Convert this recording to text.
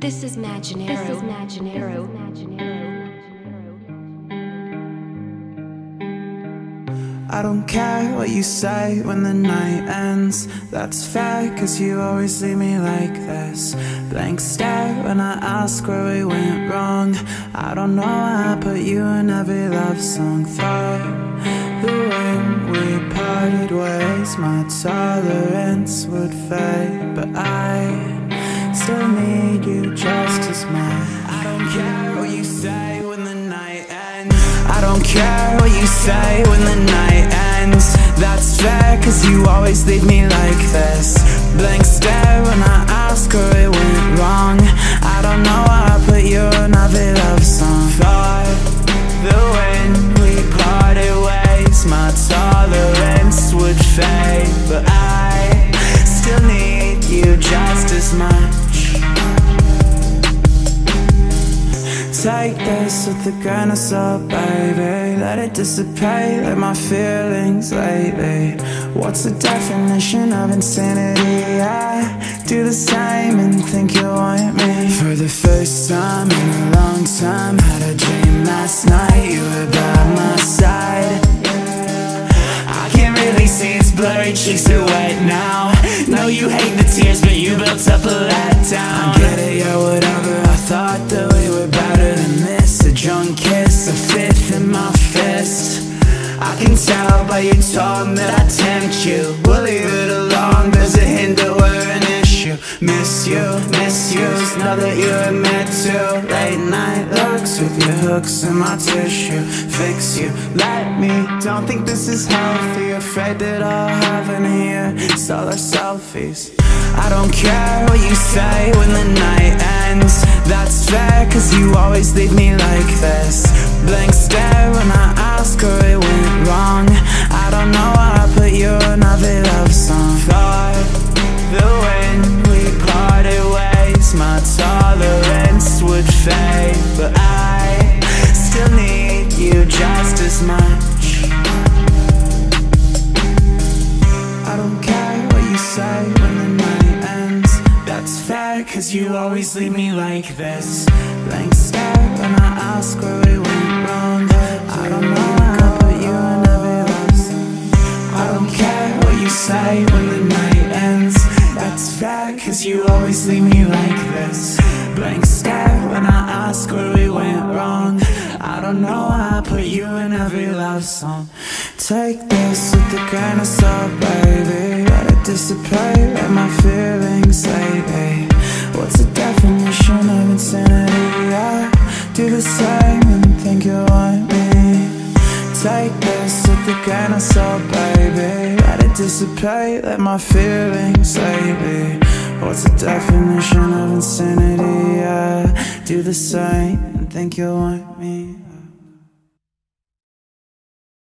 This is Imaginaro. This is Imaginaro. I don't care what you say when the night ends. That's fair, cause you always leave me like this. Blank stare when I ask where we went wrong. I don't know why I put you in every love song. Thought that when we parted ways, my tolerance would fade, but I still need you just as much. I don't care what you say when the night ends. I don't care what you say when the night ends. That's fair, cause you always leave me like this. Blank stare when I ask where it went wrong. I don't know why I put you in every love song. Thought that when we parted ways, my tolerance would fade, but I still need you just as much. Take this with a grain of salt, baby. Let it dissipate like my feelings lately. What's the definition of insanity? I do the same and think you want me. For the first time in a long time, had a dream last night, you were by my side. I can't really see, it's blurry, cheeks are wet now. Know you hate the tears, but you built up a letdown. I get it, yeah, whatever. I thought that we were better than this. A drunk kiss, a fifth in my fist. I can tell by your tone that I tempt you. We'll leave it alone, there's a hint that we're an issue. Miss you, know that you're meant to. Late night looks with your hooks in my tissue. Fix you, let me, don't think this is healthy. Afraid that I'll have in here, it's all our selfies. I don't care what you say when the night ends. That's fair, cause you always leave me like this. Blank stare when I ask where it went wrong. I don't know why I put you in every love song. Thought that when we parted ways, my tolerance would fade, but I still need you just as much. I don't care what you say when the night ends. That's fair, cause you always leave me like this. Blank stare when I ask where we went wrong. I don't know why I put you in every love song. I don't care what you say when the night ends. That's fair, cause you always leave me like this. Blank stare when I ask where we went wrong. I don't know why I put you in every love song. Take this with a grain of salt, baby. Let it dissipate like my feelings lately. What's the definition of insanity? I do the same and think you want me. Take this with a grain of salt, baby. Let it dissipate like my feelings lately. What's the definition of insanity? I do the same and think you want me.